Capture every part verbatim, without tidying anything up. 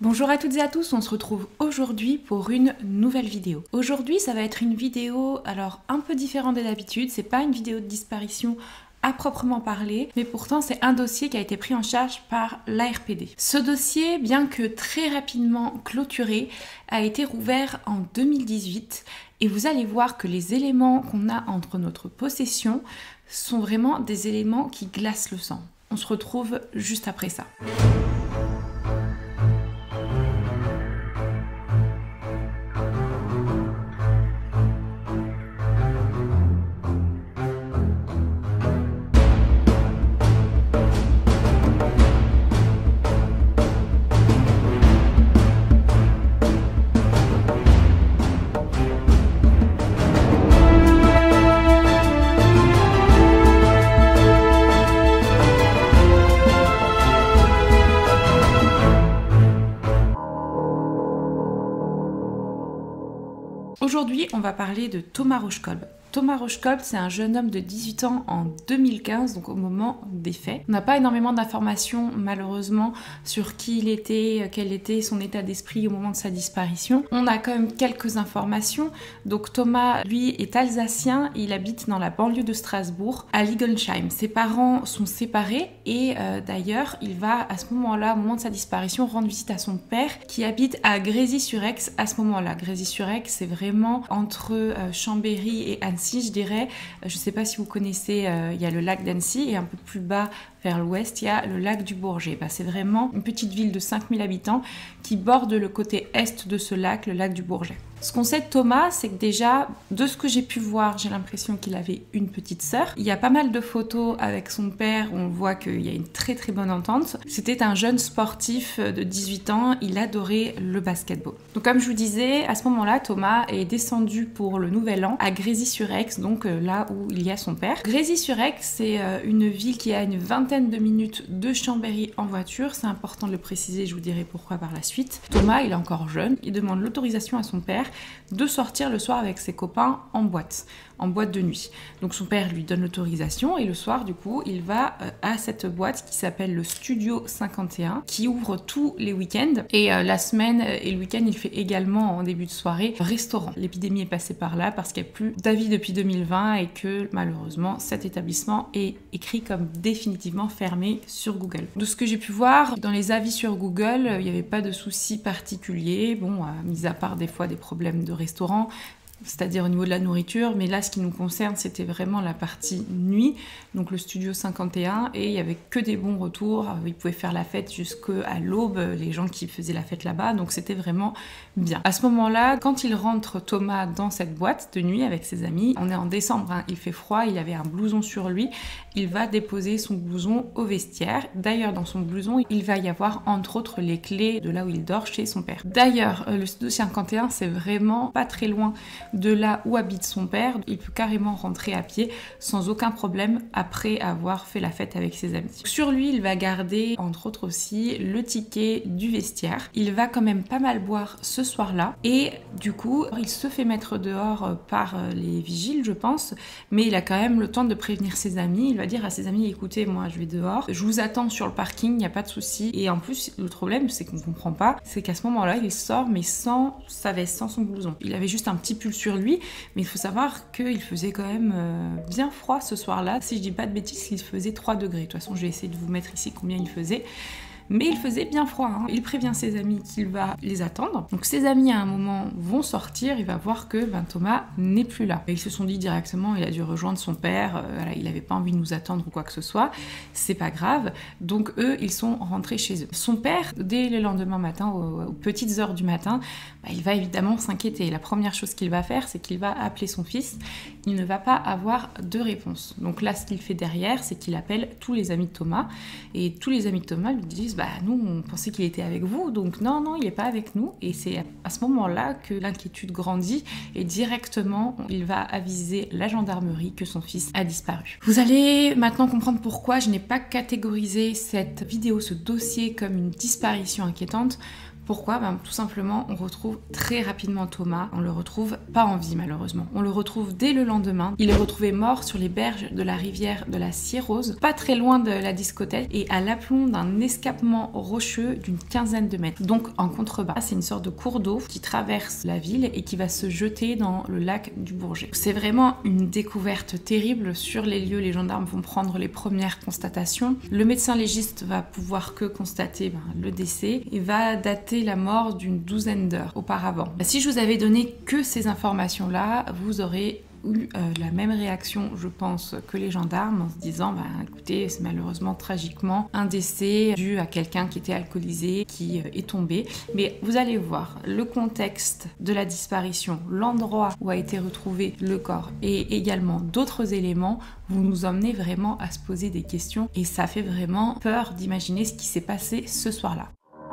Bonjour à toutes et à tous, on se retrouve aujourd'hui pour une nouvelle vidéo. Aujourd'hui ça va être une vidéo alors un peu différente de d'habitude, c'est pas une vidéo de disparition à proprement parler, mais pourtant c'est un dossier qui a été pris en charge par l'A R P D. Ce dossier, bien que très rapidement clôturé, a été rouvert en deux mille dix-huit et vous allez voir que les éléments qu'on a entre notre possession sont vraiment des éléments qui glacent le sang. On se retrouve juste après ça. Aujourd'hui, on va parler de Thomas Rochkolb. Thomas Rochkolb, c'est un jeune homme de dix-huit ans en deux mille quinze, donc au moment des faits. On n'a pas énormément d'informations, malheureusement, sur qui il était, quel était son état d'esprit au moment de sa disparition. On a quand même quelques informations. Donc Thomas, lui, est alsacien, il habite dans la banlieue de Strasbourg, à Ligonsheim. Ses parents sont séparés et euh, d'ailleurs, il va à ce moment-là, au moment de sa disparition, rendre visite à son père qui habite à Grésy-sur-Aix à ce moment-là. Grésy-sur-Aix, c'est vraiment entre euh, Chambéry et Annecy. Je dirais, je ne sais pas si vous connaissez, euh, il y a le lac d'Annecy et un peu plus bas vers l'ouest, il y a le lac du Bourget. Bah, c'est vraiment une petite ville de cinq mille habitants qui borde le côté est de ce lac, le lac du Bourget. Ce qu'on sait de Thomas, c'est que déjà, de ce que j'ai pu voir, j'ai l'impression qu'il avait une petite sœur. Il y a pas mal de photos avec son père, on voit qu'il y a une très très bonne entente. C'était un jeune sportif de dix-huit ans, il adorait le basketball. Donc comme je vous disais, à ce moment-là, Thomas est descendu pour le Nouvel An à Grésy-sur-Aix, donc là où il y a son père. Grésy-sur-Aix, c'est une ville qui a une vingtaine de minutes de Chambéry en voiture, c'est important de le préciser, je vous dirai pourquoi par la suite. Thomas, il est encore jeune, il demande l'autorisation à son père de sortir le soir avec ses copains en boîte, en boîte de nuit. Donc son père lui donne l'autorisation et le soir, du coup, il va euh, à cette boîte qui s'appelle le Studio cinquante et un, qui ouvre tous les week-ends. Et euh, la semaine et le week-end, il fait également en début de soirée restaurant. L'épidémie est passée par là parce qu'il n'y a plus d'avis depuis deux mille vingt et que malheureusement, cet établissement est écrit comme définitivement fermé sur Google. De ce que j'ai pu voir, dans les avis sur Google, il n'y avait pas de soucis particuliers, bon, euh, mis à part des fois des problèmes de restaurant, c'est-à-dire au niveau de la nourriture, mais là ce qui nous concerne c'était vraiment la partie nuit, donc le Studio cinquante et un, et il y avait que des bons retours, ils pouvaient faire la fête jusqu'à l'aube, les gens qui faisaient la fête là-bas, donc c'était vraiment bien. À ce moment-là, quand il rentre Thomas dans cette boîte de nuit avec ses amis, on est en décembre, hein, il fait froid, il avait un blouson sur lui, il va déposer son blouson au vestiaire. D'ailleurs dans son blouson, il va y avoir entre autres les clés de là où il dort chez son père. D'ailleurs, le Studio cinquante et un c'est vraiment pas très loin de là où habite son père, il peut carrément rentrer à pied sans aucun problème après avoir fait la fête avec ses amis. Sur lui, il va garder entre autres aussi le ticket du vestiaire. Il va quand même pas mal boire ce soir-là et du coup, il se fait mettre dehors par les vigiles, je pense, mais il a quand même le temps de prévenir ses amis. Il va dire à ses amis, écoutez, moi je vais dehors, je vous attends sur le parking, il n'y a pas de souci. Et en plus, le problème, c'est qu'on comprend pas, c'est qu'à ce moment-là, il sort mais sans sa veste, sans son blouson. Il avait juste un petit pull sur lui, mais il faut savoir qu'il faisait quand même euh, bien froid ce soir-là. Si je dis pas de bêtises, il faisait trois degrés. De toute façon, je vais essayer de vous mettre ici combien il faisait. Mais il faisait bien froid, hein. Il prévient ses amis qu'il va les attendre. Donc ses amis à un moment vont sortir, il va voir que ben, Thomas n'est plus là. Et ils se sont dit directement, il a dû rejoindre son père, euh, voilà, il n'avait pas envie de nous attendre ou quoi que ce soit, c'est pas grave. Donc eux, ils sont rentrés chez eux. Son père, dès le lendemain matin, aux, aux petites heures du matin, bah, il va évidemment s'inquiéter. La première chose qu'il va faire, c'est qu'il va appeler son fils. Il ne va pas avoir de réponse. Donc là, ce qu'il fait derrière, c'est qu'il appelle tous les amis de Thomas. Et tous les amis de Thomas lui disent, bah nous, on pensait qu'il était avec vous, donc non, non, il n'est pas avec nous. Et c'est à ce moment-là que l'inquiétude grandit et directement, il va aviser la gendarmerie que son fils a disparu. Vous allez maintenant comprendre pourquoi je n'ai pas catégorisé cette vidéo, ce dossier comme une disparition inquiétante. Pourquoi? Ben, tout simplement, on retrouve très rapidement Thomas. On le retrouve pas en vie malheureusement. On le retrouve dès le lendemain. Il est retrouvé mort sur les berges de la rivière de la Cierrose, pas très loin de la discothèque et à l'aplomb d'un escarpement rocheux d'une quinzaine de mètres. Donc en contrebas, c'est une sorte de cours d'eau qui traverse la ville et qui va se jeter dans le lac du Bourget. C'est vraiment une découverte terrible. Sur les lieux, les gendarmes vont prendre les premières constatations. Le médecin légiste va pouvoir que constater ben, le décès et va dater la mort d'une douzaine d'heures auparavant. Si je vous avais donné que ces informations-là, vous aurez eu euh, la même réaction, je pense, que les gendarmes en se disant bah, écoutez, c'est malheureusement tragiquement un décès dû à quelqu'un qui était alcoolisé, qui euh, est tombé. Mais vous allez voir le contexte de la disparition, l'endroit où a été retrouvé le corps et également d'autres éléments, vous nous emmenez vraiment à se poser des questions et ça fait vraiment peur d'imaginer ce qui s'est passé ce soir-là.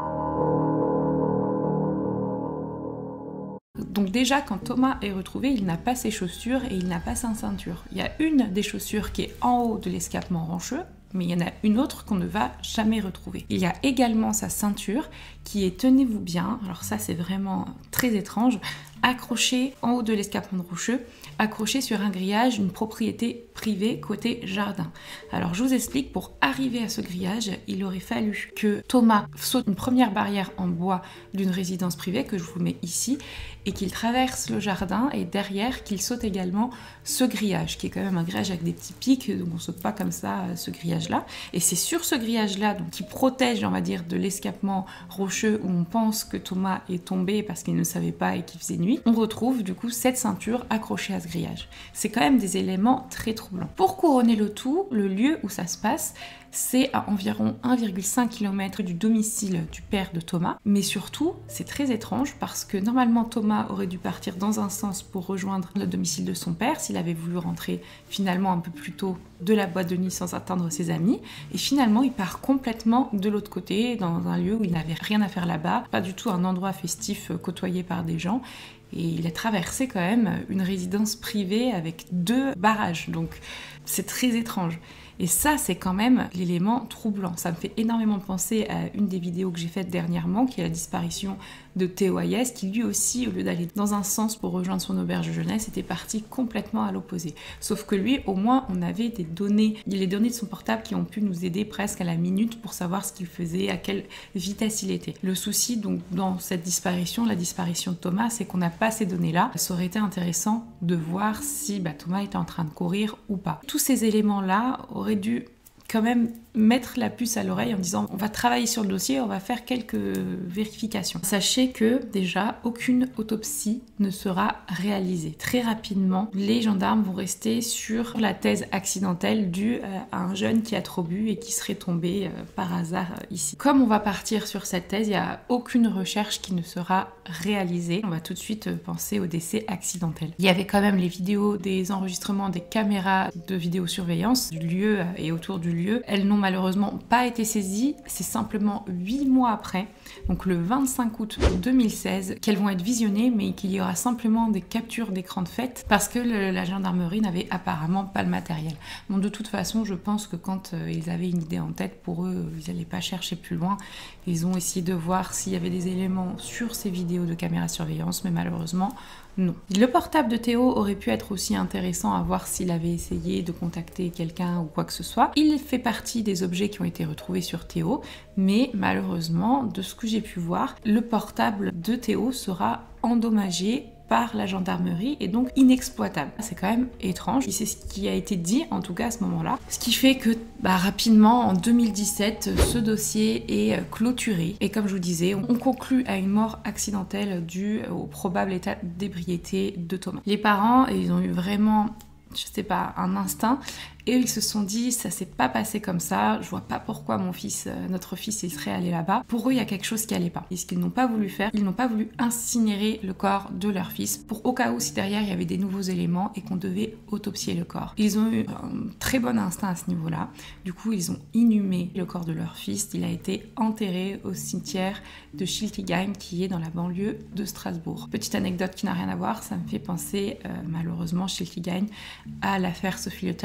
Donc déjà, quand Thomas est retrouvé, il n'a pas ses chaussures et il n'a pas sa ceinture. Il y a une des chaussures qui est en haut de l'escarpement rocheux, mais il y en a une autre qu'on ne va jamais retrouver. Il y a également sa ceinture qui est, tenez-vous bien, alors ça c'est vraiment très étrange, accrochée en haut de l'escarpement rocheux, accrochée sur un grillage d'une propriété privée côté jardin. Alors je vous explique, pour arriver à ce grillage, il aurait fallu que Thomas saute une première barrière en bois d'une résidence privée, que je vous mets ici, et qu'il traverse le jardin, et derrière qu'il saute également ce grillage, qui est quand même un grillage avec des petits pics, donc on ne saute pas comme ça ce grillage-là. Et c'est sur ce grillage-là, donc qui protège, on va dire, de l'escarpement rocheux où on pense que Thomas est tombé parce qu'il ne savait pas et qu'il faisait nuit, on retrouve du coup cette ceinture accrochée à ce grillage. C'est quand même des éléments très troublants. Pour couronner le tout, le lieu où ça se passe, c'est à environ un virgule cinq kilomètres du domicile du père de Thomas. Mais surtout, c'est très étrange parce que normalement Thomas aurait dû partir dans un sens pour rejoindre le domicile de son père s'il avait voulu rentrer finalement un peu plus tôt de la boîte de nuit sans attendre ses amis. Et finalement, il part complètement de l'autre côté, dans un lieu où il n'avait rien à faire là-bas, pas du tout un endroit festif côtoyé par des gens. Et il a traversé quand même une résidence privée avec deux barrages. Donc c'est très étrange. Et ça, c'est quand même l'élément troublant. Ça me fait énormément penser à une des vidéos que j'ai faites dernièrement, qui est la disparition de Théo Hayes, qui lui aussi, au lieu d'aller dans un sens pour rejoindre son auberge de jeunesse, était parti complètement à l'opposé. Sauf que lui, au moins, on avait des données, les données de son portable qui ont pu nous aider presque à la minute pour savoir ce qu'il faisait, à quelle vitesse il était. Le souci, donc, dans cette disparition, la disparition de Thomas, c'est qu'on n'a pas ces données-là. Ça aurait été intéressant de voir si bah, Thomas était en train de courir ou pas. Tous ces éléments-là auraient dû quand même mettre la puce à l'oreille en disant on va travailler sur le dossier, on va faire quelques vérifications. Sachez que déjà aucune autopsie ne sera réalisée. Très rapidement, les gendarmes vont rester sur la thèse accidentelle due à un jeune qui a trop bu et qui serait tombé par hasard ici. Comme on va partir sur cette thèse, il n'y a aucune recherche qui ne sera réalisée. On va tout de suite penser au décès accidentel. Il y avait quand même les vidéos des enregistrements des caméras de vidéosurveillance du lieu et autour du lieu. Elles n'ont malheureusement pas été saisies. C'est simplement huit mois après, donc le vingt-cinq août deux mille seize, qu'elles vont être visionnées, mais qu'il y aura simplement des captures d'écran de fait parce que le, la gendarmerie n'avait apparemment pas le matériel. Bon, de toute façon, je pense que quand euh, ils avaient une idée en tête, pour eux, ils n'allaient pas chercher plus loin. Ils ont essayé de voir s'il y avait des éléments sur ces vidéos de caméra de surveillance, mais malheureusement, non. Le portable de Théo aurait pu être aussi intéressant à voir s'il avait essayé de contacter quelqu'un ou quoi que ce soit. Il fait partie des objets qui ont été retrouvés sur Théo, mais malheureusement, de ce que j'ai pu voir, le portable de Théo sera endommagé par la gendarmerie et donc inexploitable. C'est quand même étrange. C'est ce qui a été dit en tout cas à ce moment-là. Ce qui fait que bah, rapidement en deux mille dix-sept, ce dossier est clôturé. Et comme je vous disais, on conclut à une mort accidentelle due au probable état d'ébriété de Thomas. Les parents, ils ont eu vraiment, je sais pas, un instinct. Et ils se sont dit, ça s'est pas passé comme ça, je vois pas pourquoi mon fils, notre fils, il serait allé là-bas. Pour eux, il y a quelque chose qui allait pas. Et ce qu'ils n'ont pas voulu faire, ils n'ont pas voulu incinérer le corps de leur fils, pour au cas où si derrière il y avait des nouveaux éléments et qu'on devait autopsier le corps. Ils ont eu un très bon instinct à ce niveau-là. Du coup, ils ont inhumé le corps de leur fils. Il a été enterré au cimetière de Schiltigheim, qui est dans la banlieue de Strasbourg. Petite anecdote qui n'a rien à voir, ça me fait penser, euh, malheureusement, Schiltigheim, à l'affaire Sophie Le Tan. Je vous avais fait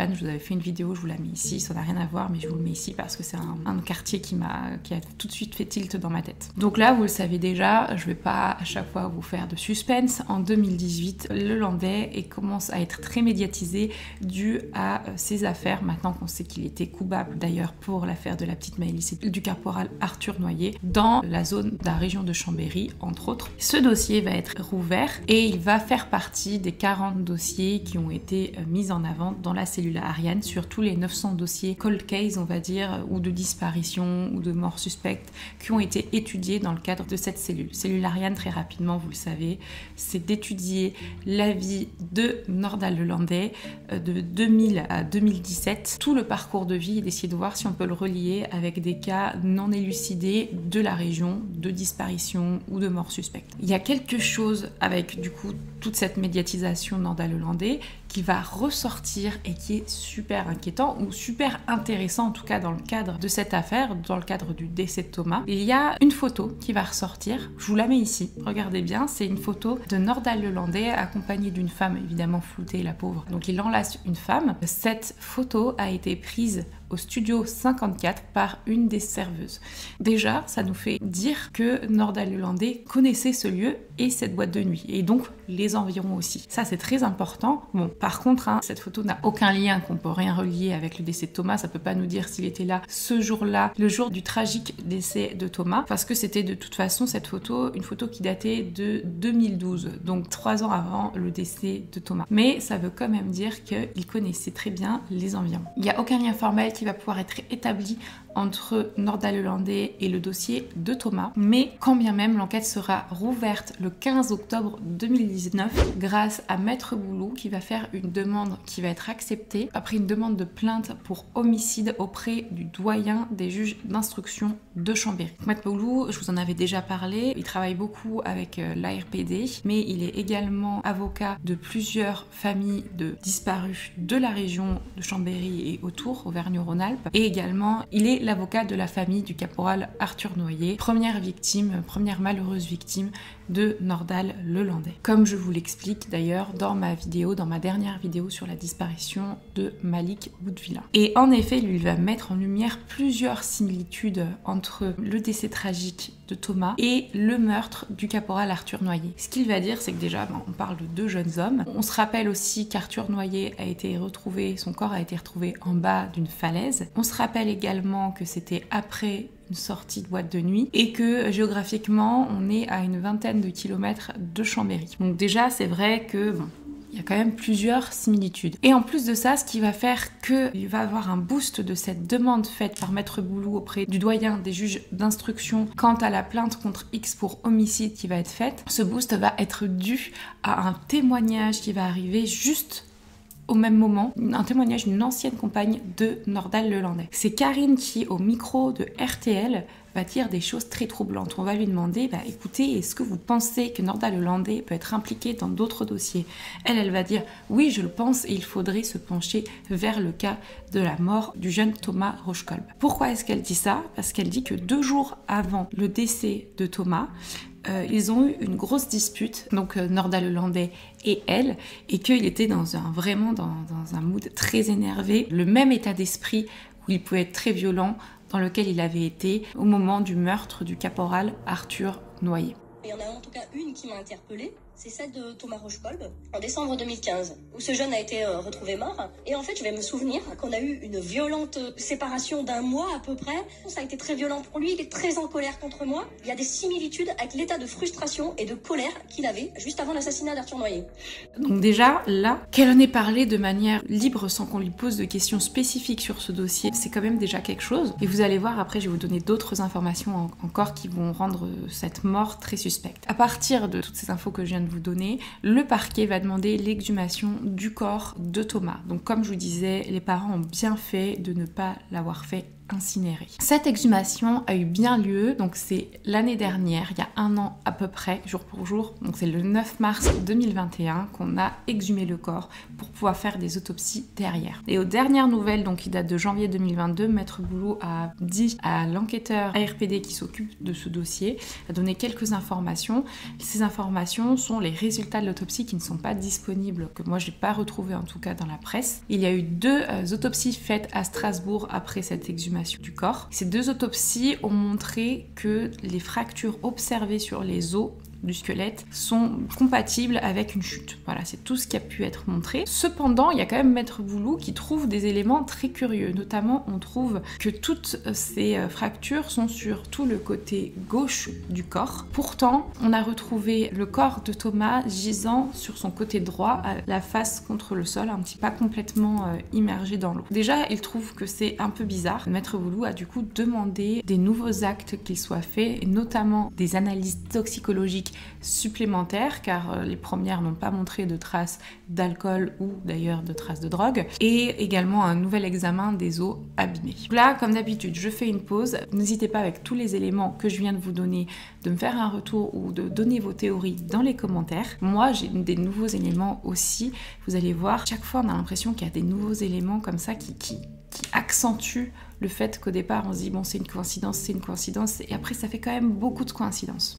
fait une vidéo, je vous la mets ici, ça n'a rien à voir, mais je vous le mets ici parce que c'est un, un quartier qui m'a, qui a tout de suite fait tilt dans ma tête. Donc là, vous le savez déjà, je vais pas à chaque fois vous faire de suspense. En deux mille dix-huit, le Landais et commence à être très médiatisé dû à ses affaires, maintenant qu'on sait qu'il était coupable d'ailleurs pour l'affaire de la petite Maëlys et du caporal Arthur Noyer dans la zone de la région de Chambéry, entre autres. Ce dossier va être rouvert et il va faire partie des quarante dossiers qui ont été mis en avant dans la cellule Ariane sur tous les neuf cents dossiers cold case, on va dire, ou de disparition ou de mort suspecte qui ont été étudiés dans le cadre de cette cellule. Cellule Ariane, très rapidement, vous le savez, c'est d'étudier la vie de Nordal Lelandais de deux mille à deux mille dix-sept, tout le parcours de vie et d'essayer de voir si on peut le relier avec des cas non élucidés de la région, de disparition ou de mort suspecte. Il y a quelque chose avec du coup toute cette médiatisation Nordal Lelandais qui va ressortir et qui est super inquiétant ou super intéressant en tout cas dans le cadre de cette affaire, dans le cadre du décès de Thomas. Il y a une photo qui va ressortir, je vous la mets ici, regardez bien, c'est une photo de Nordal Lelandais accompagné d'une femme évidemment floutée, la pauvre, donc il enlace une femme. Cette photo a été prise au studio cinquante-quatre par une des serveuses. Déjà, ça nous fait dire que Nordal Lelandais connaissait ce lieu et cette boîte de nuit, et donc les environs aussi. Ça, c'est très important. Bon, par contre, hein, cette photo n'a aucun lien, qu'on peut rien relier avec le décès de Thomas. Ça peut pas nous dire s'il était là ce jour-là, le jour du tragique décès de Thomas, parce que c'était de toute façon cette photo, une photo qui datait de deux mille douze, donc trois ans avant le décès de Thomas. Mais ça veut quand même dire qu'il connaissait très bien les environs. Il n'y a aucun lien formel qui va pouvoir être établi entre Nordal Lelandais et le dossier de Thomas, mais quand bien même l'enquête sera rouverte le quinze octobre deux mille dix-neuf grâce à Maître Boulou qui va faire une demande qui va être acceptée après une demande de plainte pour homicide auprès du doyen des juges d'instruction de Chambéry. Maître Boulou, je vous en avais déjà parlé, il travaille beaucoup avec l'A R P D, mais il est également avocat de plusieurs familles de disparus de la région de Chambéry et autour, Auvergne-Rhône-Alpes, et également il est l'avocat de la famille du caporal Arthur Noyer, première victime, première malheureuse victime de Nordal Lelandais. Comme je vous l'explique d'ailleurs dans ma vidéo, dans ma dernière vidéo sur la disparition de Malik Boudvila. Et en effet, lui, il va mettre en lumière plusieurs similitudes entre le décès tragique de Thomas et le meurtre du caporal Arthur Noyer. Ce qu'il va dire, c'est que déjà, ben, on parle de deux jeunes hommes. On se rappelle aussi qu'Arthur Noyer a été retrouvé, son corps a été retrouvé en bas d'une falaise. On se rappelle également que c'était après une sortie de boîte de nuit et que géographiquement on est à une vingtaine de kilomètres de Chambéry. Donc déjà c'est vrai que bon, il y a quand même plusieurs similitudes. Et en plus de ça, ce qui va faire qu'il va avoir un boost de cette demande faite par Maître Boulou auprès du doyen des juges d'instruction quant à la plainte contre X pour homicide qui va être faite, ce boost va être dû à un témoignage qui va arriver juste au même moment, un témoignage d'une ancienne compagne de Nordal Lelandais. C'est Karine qui, au micro de R T L, va dire des choses très troublantes. On va lui demander, bah écoutez, est-ce que vous pensez que Nordal Lelandais peut être impliqué dans d'autres dossiers? Elle, elle va dire, oui, je le pense, et il faudrait se pencher vers le cas de la mort du jeune Thomas Rochekolb. Pourquoi est-ce qu'elle dit ça? Parce qu'elle dit que deux jours avant le décès de Thomas, Euh, ils ont eu une grosse dispute, donc euh, Nordal Lelandais et elle, et qu'il était dans un, vraiment dans, dans un mood très énervé, le même état d'esprit où il pouvait être très violent, dans lequel il avait été au moment du meurtre du caporal Arthur Noyer. Il y en a en tout cas une qui m'a interpellée, c'est celle de Thomas Rochekolb, en décembre deux mille quinze, où ce jeune a été euh, retrouvé mort. Et en fait, je vais me souvenir qu'on a eu une violente séparation d'un mois à peu près. Ça a été très violent pour lui, il est très en colère contre moi. Il y a des similitudes avec l'état de frustration et de colère qu'il avait juste avant l'assassinat d'Arthur Noyer. Donc déjà, là, qu'elle en ait parlé de manière libre sans qu'on lui pose de questions spécifiques sur ce dossier, c'est quand même déjà quelque chose. Et vous allez voir, après, je vais vous donner d'autres informations en- encore qui vont rendre cette mort très suspecte. À partir de toutes ces infos que je viens de vous donner, le parquet va demander l'exhumation du corps de Thomas. Donc comme je vous disais, les parents ont bien fait de ne pas l'avoir fait incinéré. Cette exhumation a eu bien lieu, donc c'est l'année dernière, il y a un an à peu près, jour pour jour, donc c'est le neuf mars deux mille vingt et un qu'on a exhumé le corps pour pouvoir faire des autopsies derrière. Et aux dernières nouvelles, donc qui datent de janvier deux mille vingt-deux, Maître Boulou a dit à l'enquêteur A R P D qui s'occupe de ce dossier, a donné quelques informations. Ces informations sont les résultats de l'autopsie qui ne sont pas disponibles, que moi je n'ai pas retrouvé en tout cas dans la presse. Il y a eu deux euh, autopsies faites à Strasbourg après cette exhumation du corps. Ces deux autopsies ont montré que les fractures observées sur les os du squelette sont compatibles avec une chute. Voilà, c'est tout ce qui a pu être montré. Cependant, il y a quand même Maître Boulou qui trouve des éléments très curieux. Notamment, on trouve que toutes ces fractures sont sur tout le côté gauche du corps. Pourtant, on a retrouvé le corps de Thomas gisant sur son côté droit, à la face contre le sol, un petit pas complètement euh, immergé dans l'eau. Déjà, il trouve que c'est un peu bizarre. Maître Boulou a du coup demandé des nouveaux actes qu'ils soient faits, et notamment des analyses toxicologiques supplémentaires, car les premières n'ont pas montré de traces d'alcool ou d'ailleurs de traces de drogue, et également un nouvel examen des os abîmés. Là, comme d'habitude, je fais une pause. N'hésitez pas, avec tous les éléments que je viens de vous donner, de me faire un retour ou de donner vos théories dans les commentaires. Moi, j'ai des nouveaux éléments aussi. Vous allez voir, chaque fois on a l'impression qu'il y a des nouveaux éléments comme ça qui, qui, qui accentuent le fait qu'au départ on se dit bon, c'est une coïncidence, c'est une coïncidence, et après ça fait quand même beaucoup de coïncidences.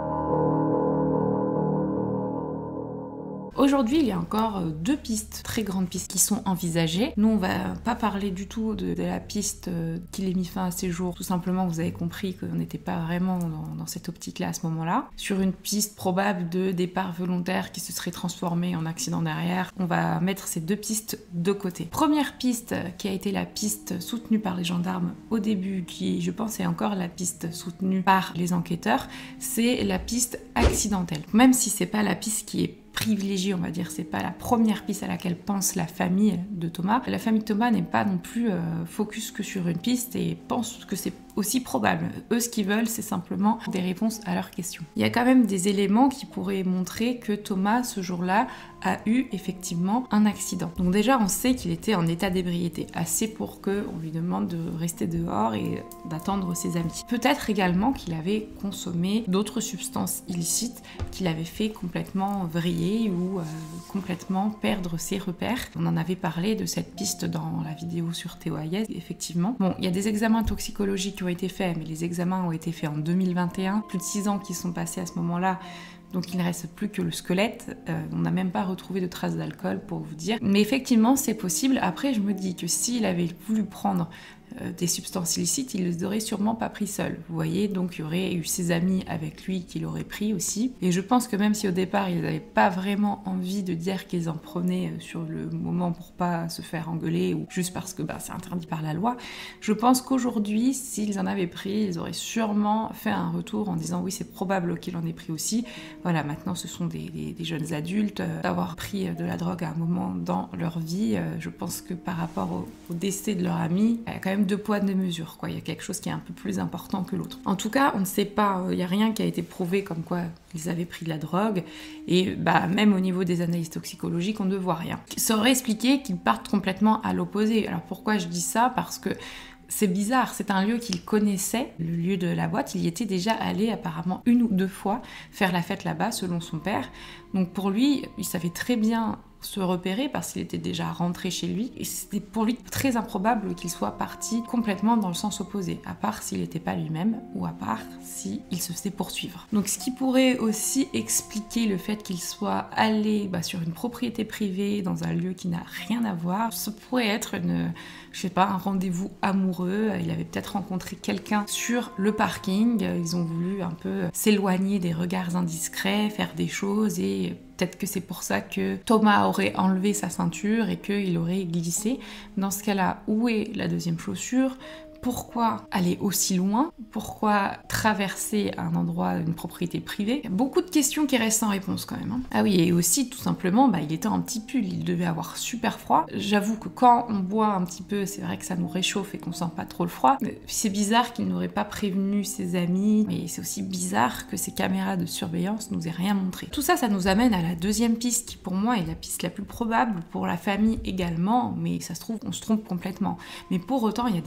Aujourd'hui, il y a encore deux pistes, très grandes pistes, qui sont envisagées. Nous, on va pas parler du tout de, de la piste qui ait mis fin à ses jours. Tout simplement, vous avez compris qu'on n'était pas vraiment dans, dans cette optique-là à ce moment-là. Sur une piste probable de départ volontaire qui se serait transformée en accident derrière, on va mettre ces deux pistes de côté. Première piste, qui a été la piste soutenue par les gendarmes au début, qui, je pense, est encore la piste soutenue par les enquêteurs, c'est la piste accidentelle. Même si c'est pas la piste qui est privilégiée, on va dire, c'est pas la première piste à laquelle pense la famille de Thomas. La famille de Thomas n'est pas non plus euh, focus que sur une piste et pense que c'est aussi probable. Eux, ce qu'ils veulent, c'est simplement des réponses à leurs questions. Il y a quand même des éléments qui pourraient montrer que Thomas, ce jour-là, a eu effectivement un accident. Donc déjà, on sait qu'il était en état d'ébriété, assez pour qu'on lui demande de rester dehors et d'attendre ses amis. Peut-être également qu'il avait consommé d'autres substances illicites qui l'avaient fait complètement vriller ou euh, complètement perdre ses repères. On en avait parlé de cette piste dans la vidéo sur Théo Hayez, effectivement. Bon, il y a des examens toxicologiques qui ont été faits, mais les examens ont été faits en deux mille vingt et un. Plus de six ans qui sont passés à ce moment-là. Donc il ne reste plus que le squelette, euh, on n'a même pas retrouvé de traces d'alcool pour vous dire. Mais effectivement c'est possible. Après je me dis que s'il avait voulu prendre euh, des substances illicites, il les aurait sûrement pas pris seul. Vous voyez, donc il y aurait eu ses amis avec lui qui l'auraient pris aussi. Et je pense que même si au départ ils n'avaient pas vraiment envie de dire qu'ils en prenaient sur le moment pour pas se faire engueuler ou juste parce que bah, c'est interdit par la loi, je pense qu'aujourd'hui s'ils en avaient pris, ils auraient sûrement fait un retour en disant oui c'est probable qu'il en ait pris aussi. Voilà, maintenant ce sont des, des, des jeunes adultes, euh, d'avoir pris de la drogue à un moment dans leur vie, euh, je pense que par rapport au, au décès de leur ami, il y a quand même deux poids deux mesures, quoi. Il y a quelque chose qui est un peu plus important que l'autre. En tout cas, on ne sait pas, il n'y a rien qui a été prouvé comme quoi ils avaient pris de la drogue, et bah, même au niveau des analyses toxicologiques, on ne voit rien. Ça aurait expliqué qu'ils partent complètement à l'opposé. Alors pourquoi je dis ça? Parce que c'est bizarre, c'est un lieu qu'il connaissait, le lieu de la boîte, il y était déjà allé apparemment une ou deux fois faire la fête là-bas selon son père. Donc pour lui, il savait très bien se repérer parce qu'il était déjà rentré chez lui et c'était pour lui très improbable qu'il soit parti complètement dans le sens opposé, à part s'il n'était pas lui-même ou à part s'il se faisait poursuivre. Donc ce qui pourrait aussi expliquer le fait qu'il soit allé bah, sur une propriété privée dans un lieu qui n'a rien à voir, ça pourrait être une, je sais pas, un rendez-vous amoureux. Il avait peut-être rencontré quelqu'un sur le parking, ils ont voulu un peu s'éloigner des regards indiscrets, faire des choses et peut-être que c'est pour ça que Thomas aurait enlevé sa ceinture et qu'il aurait glissé. Dans ce cas-là, où est la deuxième chaussure ? Pourquoi aller aussi loin? Pourquoi traverser un endroit, une propriété privée? Il y a beaucoup de questions qui restent sans réponse quand même. Hein. Ah oui, et aussi tout simplement, bah, il était en petit pull, il devait avoir super froid. J'avoue que quand on boit un petit peu, c'est vrai que ça nous réchauffe et qu'on sent pas trop le froid. C'est bizarre qu'il n'aurait pas prévenu ses amis, mais c'est aussi bizarre que ces caméras de surveillance nous aient rien montré. Tout ça, ça nous amène à la deuxième piste qui pour moi est la piste la plus probable, pour la famille également, mais ça se trouve, on se trompe complètement. Mais pour autant, il y a des choses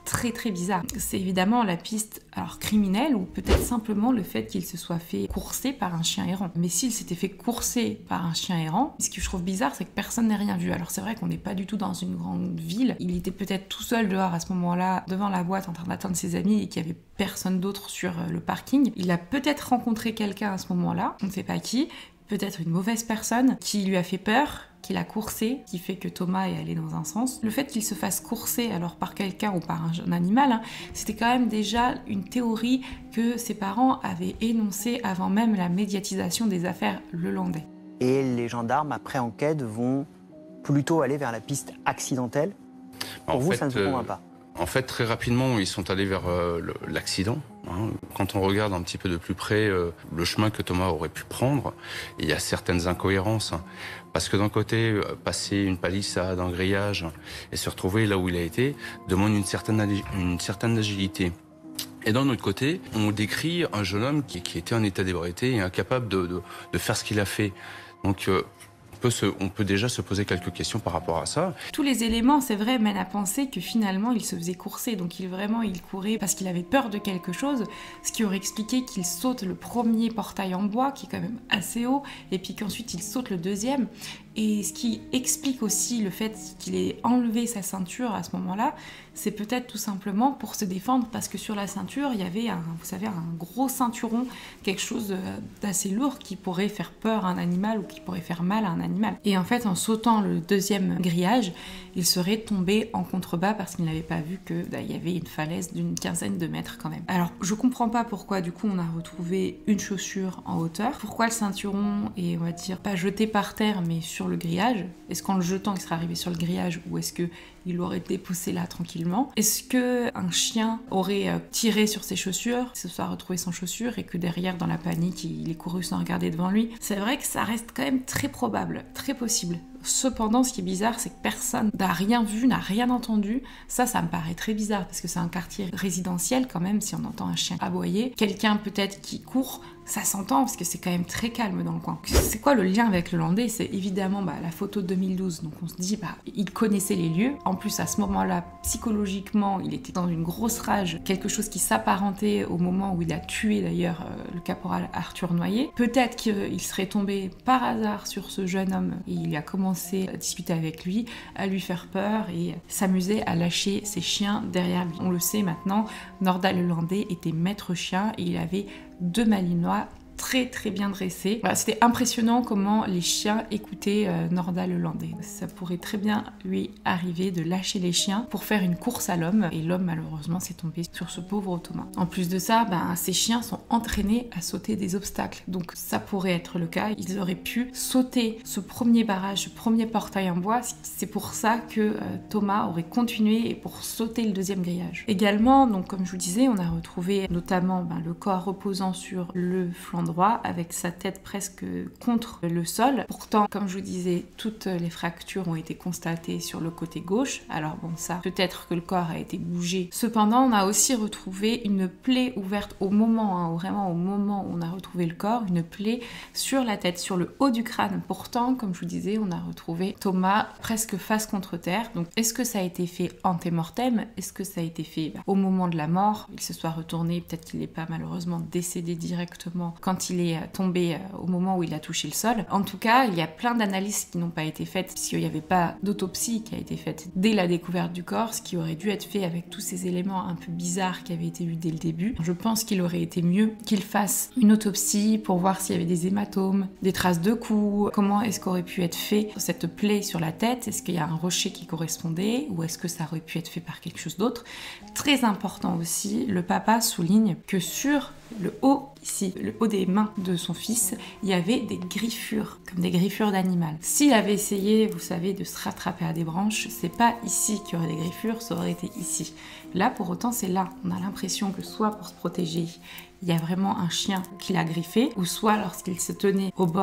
très très bizarre. C'est évidemment la piste alors criminelle ou peut-être simplement le fait qu'il se soit fait courser par un chien errant. Mais s'il s'était fait courser par un chien errant, ce que je trouve bizarre, c'est que personne n'ait rien vu. Alors c'est vrai qu'on n'est pas du tout dans une grande ville. Il était peut-être tout seul dehors à ce moment-là, devant la boîte en train d'attendre ses amis et qu'il y avait personne d'autre sur le parking. Il a peut-être rencontré quelqu'un à ce moment-là, on ne sait pas qui, peut-être une mauvaise personne qui lui a fait peur, qui l'a coursé, qui fait que Thomas est allé dans un sens. Le fait qu'il se fasse courser alors par quelqu'un ou par un, un animal, hein, c'était quand même déjà une théorie que ses parents avaient énoncée avant même la médiatisation des affaires Lelandais. Et les gendarmes, après enquête, vont plutôt aller vers la piste accidentelle. Pour en vous, fait, ça ne se convainc pas? En fait, très rapidement, ils sont allés vers euh, l'accident. Hein. Quand on regarde un petit peu de plus près euh, le chemin que Thomas aurait pu prendre, il y a certaines incohérences. Hein. Parce que d'un côté, euh, passer une palissade, un grillage et se retrouver là où il a été demande une certaine, une certaine agilité. Et d'un autre côté, on décrit un jeune homme qui, qui était en état d'ébriété et incapable de, de, de faire ce qu'il a fait. Donc, euh, on peut, se, on peut déjà se poser quelques questions par rapport à ça. Tous les éléments, c'est vrai, mènent à penser que finalement, il se faisait courser. Donc, il vraiment, il courait parce qu'il avait peur de quelque chose, ce qui aurait expliqué qu'il saute le premier portail en bois, qui est quand même assez haut, et puis qu'ensuite, il saute le deuxième. Et ce qui explique aussi le fait qu'il ait enlevé sa ceinture à ce moment-là, c'est peut-être tout simplement pour se défendre, parce que sur la ceinture, il y avait, un, vous savez, un gros ceinturon, quelque chose d'assez lourd qui pourrait faire peur à un animal ou qui pourrait faire mal à un animal. Et en fait, en sautant le deuxième grillage, il serait tombé en contrebas parce qu'il n'avait pas vu qu'il bah, y avait une falaise d'une quinzaine de mètres quand même. Alors, je comprends pas pourquoi, du coup, on a retrouvé une chaussure en hauteur. Pourquoi le ceinturon est, on va dire, pas jeté par terre, mais sur le grillage? Est-ce qu'en le jetant, il serait arrivé sur le grillage ou est-ce que il aurait été poussé là tranquillement? Est-ce qu'un chien aurait tiré sur ses chaussures, se soit retrouvé sans chaussures et que derrière, dans la panique, il est couru sans regarder devant lui? C'est vrai que ça reste quand même très probable, très possible. Cependant, ce qui est bizarre, c'est que personne n'a rien vu, n'a rien entendu. Ça, ça me paraît très bizarre parce que c'est un quartier résidentiel quand même, si on entend un chien aboyer. Quelqu'un peut-être qui court, ça s'entend parce que c'est quand même très calme dans le coin. C'est quoi le lien avec le Landais? C'est évidemment bah, la photo de deux mille douze, donc on se dit, bah, il connaissait les lieux. En plus, à ce moment-là, psychologiquement, il était dans une grosse rage, quelque chose qui s'apparentait au moment où il a tué d'ailleurs euh, le caporal Arthur Noyer. Peut-être qu'il serait tombé par hasard sur ce jeune homme et il a commencé à discuter avec lui, à lui faire peur et s'amuser à lâcher ses chiens derrière lui. On le sait maintenant, Nordal Lelandais était maître chien et il avait deux malinois très très bien dressés. Voilà, c'était impressionnant comment les chiens écoutaient euh, Nordal Lelandais. Ça pourrait très bien lui arriver de lâcher les chiens pour faire une course à l'homme et l'homme malheureusement s'est tombé sur ce pauvre Thomas. En plus de ça, ben, ces chiens sont entraînés à sauter des obstacles. Donc ça pourrait être le cas. Ils auraient pu sauter ce premier barrage, ce premier portail en bois. C'est pour ça que euh, Thomas aurait continué pour sauter le deuxième grillage. Également, donc comme je vous disais, on a retrouvé notamment ben, le corps reposant sur le flanc droit avec sa tête presque contre le sol. Pourtant, comme je vous disais, toutes les fractures ont été constatées sur le côté gauche. Alors bon, ça, peut-être que le corps a été bougé. Cependant, on a aussi retrouvé une plaie ouverte au moment, hein, vraiment au moment où on a retrouvé le corps, une plaie sur la tête, sur le haut du crâne. Pourtant, comme je vous disais, on a retrouvé Thomas presque face contre terre. Donc, est-ce que ça a été fait anté-mortem? Est-ce que ça a été fait bah, au moment de la mort? Il se soit retourné, peut-être qu'il n'est pas malheureusement décédé directement quand il est tombé au moment où il a touché le sol. En tout cas, il y a plein d'analyses qui n'ont pas été faites puisqu'il n'y avait pas d'autopsie qui a été faite dès la découverte du corps, ce qui aurait dû être fait avec tous ces éléments un peu bizarres qui avaient été vus dès le début. Je pense qu'il aurait été mieux qu'il fasse une autopsie pour voir s'il y avait des hématomes, des traces de coups, comment est-ce qu'aurait pu être fait cette plaie sur la tête, est-ce qu'il y a un rocher qui correspondait ou est-ce que ça aurait pu être fait par quelque chose d'autre. Très important aussi, le papa souligne que sur le haut, ici, le haut des mains de son fils, il y avait des griffures, comme des griffures d'animal. S'il avait essayé, vous savez, de se rattraper à des branches, c'est pas ici qu'il y aurait des griffures, ça aurait été ici. Là, pour autant, c'est là. On a l'impression que soit pour se protéger, il y a vraiment un chien qui l'a griffé, ou soit lorsqu'il se tenait au bord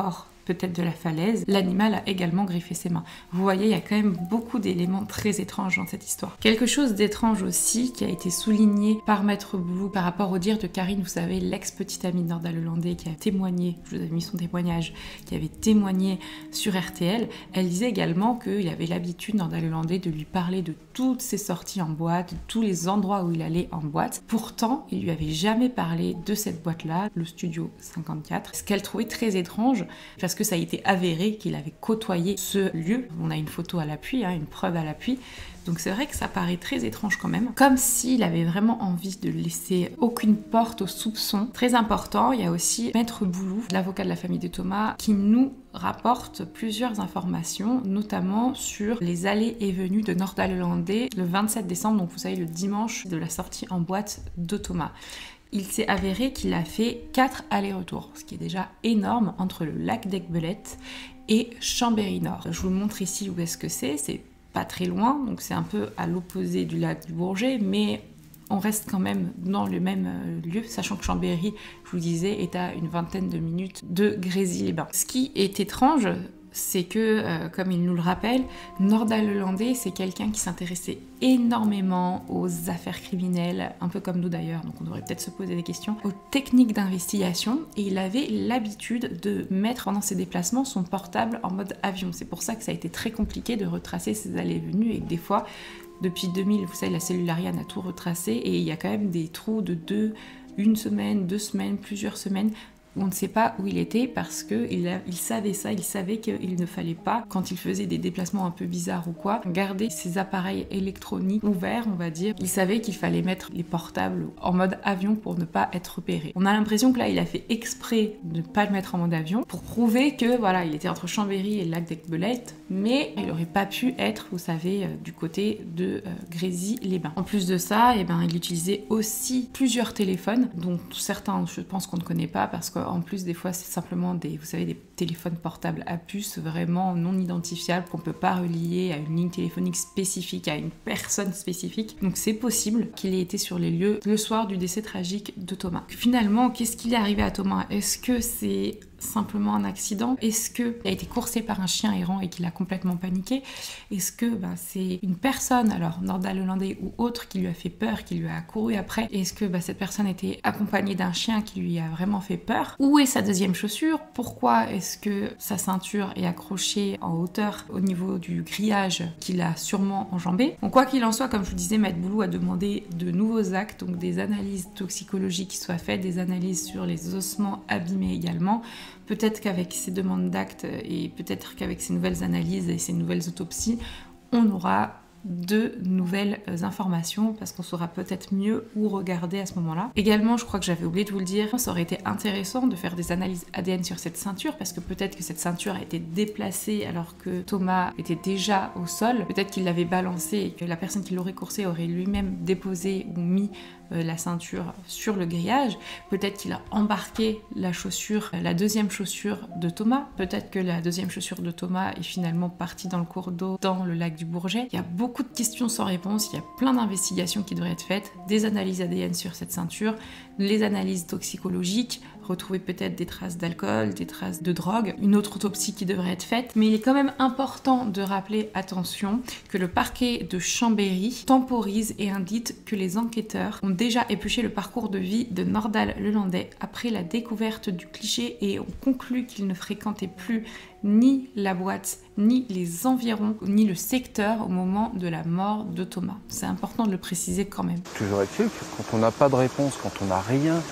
peut-être de la falaise. L'animal a également griffé ses mains. Vous voyez, il y a quand même beaucoup d'éléments très étranges dans cette histoire. Quelque chose d'étrange aussi qui a été souligné par Maître Boulou par rapport au dire de Karine, vous savez, l'ex-petite amie de Nordal Lelandais qui a témoigné, je vous ai mis son témoignage, qui avait témoigné sur R T L. Elle disait également qu'il avait l'habitude, Nordal Lelandais, de lui parler de toutes ses sorties en boîte, de tous les endroits où il allait en boîte. Pourtant, il lui avait jamais parlé de cette boîte-là, le Studio cinquante-quatre. Ce qu'elle trouvait très étrange, parce que ça a été avéré qu'il avait côtoyé ce lieu. On a une photo à l'appui, hein, une preuve à l'appui. Donc c'est vrai que ça paraît très étrange quand même. Comme s'il avait vraiment envie de laisser aucune porte au soupçon. Très important, il y a aussi Maître Boulou, l'avocat de la famille de Thomas, qui nous rapporte plusieurs informations, notamment sur les allées et venues de Nordal Lelandais le vingt-sept décembre, donc vous savez le dimanche de la sortie en boîte de Thomas. Il s'est avéré qu'il a fait quatre allers-retours, ce qui est déjà énorme, entre le lac d'Aiguebelette et Chambéry-Nord. Je vous montre ici où est-ce que c'est, c'est pas très loin, donc c'est un peu à l'opposé du lac du Bourget, mais on reste quand même dans le même lieu, sachant que Chambéry, je vous disais, est à une vingtaine de minutes de Grésy-les-Bains. Ce qui est étrange, c'est que, euh, comme il nous le rappelle, Nordal Lelandais, c'est quelqu'un qui s'intéressait énormément aux affaires criminelles, un peu comme nous d'ailleurs, donc on devrait peut-être se poser des questions, aux techniques d'investigation, et il avait l'habitude de mettre pendant ses déplacements son portable en mode avion. C'est pour ça que ça a été très compliqué de retracer ses allées et venues, et que des fois, depuis deux mille, vous savez, la cellule Ariane a tout retracé, et il y a quand même des trous de deux, une semaine, deux semaines, plusieurs semaines, on ne sait pas où il était parce qu'il il savait ça, il savait qu'il ne fallait pas, quand il faisait des déplacements un peu bizarres ou quoi, garder ses appareils électroniques ouverts, on va dire. Il savait qu'il fallait mettre les portables en mode avion pour ne pas être repéré. On a l'impression que là, il a fait exprès de ne pas le mettre en mode avion pour prouver que, voilà, il était entre Chambéry et le lac d'Aiguebelette, mais il n'aurait pas pu être, vous savez, du côté de euh, Grésy-les-Bains. En plus de ça, eh ben, il utilisait aussi plusieurs téléphones, dont certains, je pense qu'on ne connaît pas parce que en plus, des fois, c'est simplement des, vous savez, des téléphones portables à puce vraiment non identifiables qu'on ne peut pas relier à une ligne téléphonique spécifique, à une personne spécifique. Donc c'est possible qu'il ait été sur les lieux le soir du décès tragique de Thomas. Finalement, qu'est-ce qui est arrivé à Thomas? Est-ce que c'est simplement un accident? Est-ce qu'il a été coursé par un chien errant et qu'il a complètement paniqué? Est-ce que ben, c'est une personne, alors Nordal Lelandais ou autre, qui lui a fait peur, qui lui a couru après? Est-ce que ben, cette personne était accompagnée d'un chien qui lui a vraiment fait peur? Où est sa deuxième chaussure? Pourquoi est-ce que sa ceinture est accrochée en hauteur au niveau du grillage qu'il a sûrement enjambé? Donc quoi qu'il en soit, comme je vous disais, Maître Boulou a demandé de nouveaux actes, donc des analyses toxicologiques qui soient faites, des analyses sur les ossements abîmés également. Peut-être qu'avec ces demandes d'actes et peut-être qu'avec ces nouvelles analyses et ces nouvelles autopsies, on aura de nouvelles informations parce qu'on saura peut-être mieux où regarder à ce moment-là. Également, je crois que j'avais oublié de vous le dire, ça aurait été intéressant de faire des analyses A D N sur cette ceinture parce que peut-être que cette ceinture a été déplacée alors que Thomas était déjà au sol. Peut-être qu'il l'avait balancée et que la personne qui l'aurait coursé aurait lui-même déposé ou mis la ceinture sur le grillage. Peut-être qu'il a embarqué la chaussure, la deuxième chaussure de Thomas. Peut-être que la deuxième chaussure de Thomas est finalement partie dans le cours d'eau, dans le lac du Bourget. Il y a beaucoup de questions sans réponse, il y a plein d'investigations qui devraient être faites, des analyses A D N sur cette ceinture, les analyses toxicologiques, retrouver peut-être des traces d'alcool, des traces de drogue, une autre autopsie qui devrait être faite. Mais il est quand même important de rappeler, attention, que le parquet de Chambéry temporise et indique que les enquêteurs ont déjà épluché le parcours de vie de Nordal Lelandais après la découverte du cliché et ont conclu qu'il ne fréquentait plus ni la boîte, ni les environs, ni le secteur au moment de la mort de Thomas. C'est important de le préciser quand même. Toujours est-il que quand on n'a pas de réponse, quand on n'a rien,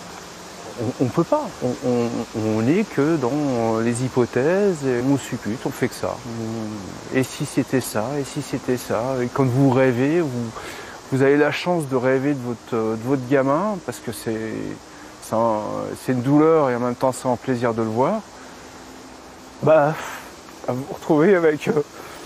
on ne peut pas. On n'est que dans les hypothèses, et on suppute, on fait que ça. Et si c'était ça, et si c'était ça, et quand vous rêvez, vous, vous avez la chance de rêver de votre, de votre gamin, parce que c'est un, une douleur et en même temps c'est un plaisir de le voir, bah, à vous retrouver avec... Euh,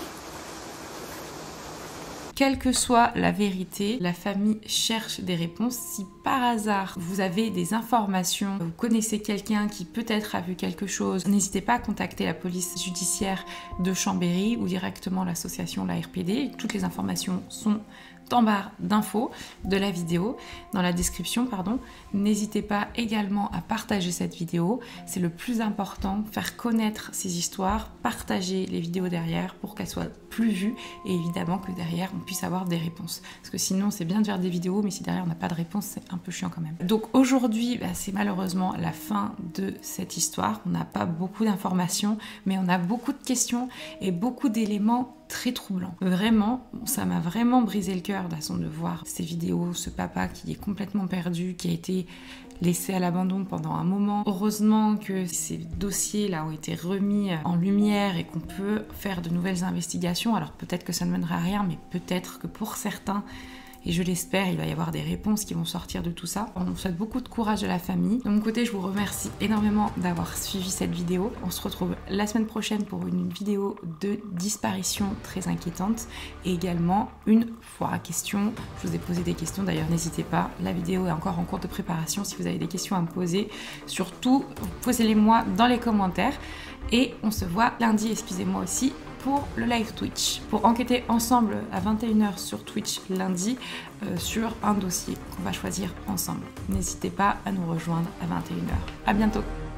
Quelle que soit la vérité, la famille cherche des réponses. Si par hasard vous avez des informations, vous connaissez quelqu'un qui peut-être a vu quelque chose, n'hésitez pas à contacter la police judiciaire de Chambéry ou directement l'association, la R P D. Toutes les informations sont tout en barre d'infos de la vidéo, dans la description, pardon. N'hésitez pas également à partager cette vidéo, c'est le plus important, faire connaître ces histoires, partager les vidéos derrière pour qu'elles soient plus vues et évidemment que derrière on puisse avoir des réponses. Parce que sinon c'est bien de faire des vidéos, mais si derrière on n'a pas de réponse, c'est un peu chiant quand même. Donc aujourd'hui, bah, c'est malheureusement la fin de cette histoire. On n'a pas beaucoup d'informations, mais on a beaucoup de questions et beaucoup d'éléments très troublants. Vraiment, ça m'a vraiment brisé le cœur de façon de voir ces vidéos, ce papa qui est complètement perdu, qui a été laissé à l'abandon pendant un moment. Heureusement que ces dossiers-là ont été remis en lumière et qu'on peut faire de nouvelles investigations. Alors peut-être que ça ne mènera à rien, mais peut-être que pour certains, et je l'espère, il va y avoir des réponses qui vont sortir de tout ça. On souhaite beaucoup de courage à la famille. De mon côté, je vous remercie énormément d'avoir suivi cette vidéo. On se retrouve la semaine prochaine pour une vidéo de disparition très inquiétante et également une foire à questions. Je vous ai posé des questions, d'ailleurs n'hésitez pas. La vidéo est encore en cours de préparation. Si vous avez des questions à me poser, surtout posez-les-moi dans les commentaires. Et on se voit lundi, excusez-moi aussi, pour le live Twitch, pour enquêter ensemble à vingt et une heures sur Twitch lundi euh, sur un dossier qu'on va choisir ensemble. N'hésitez pas à nous rejoindre à vingt et une heures. À bientôt.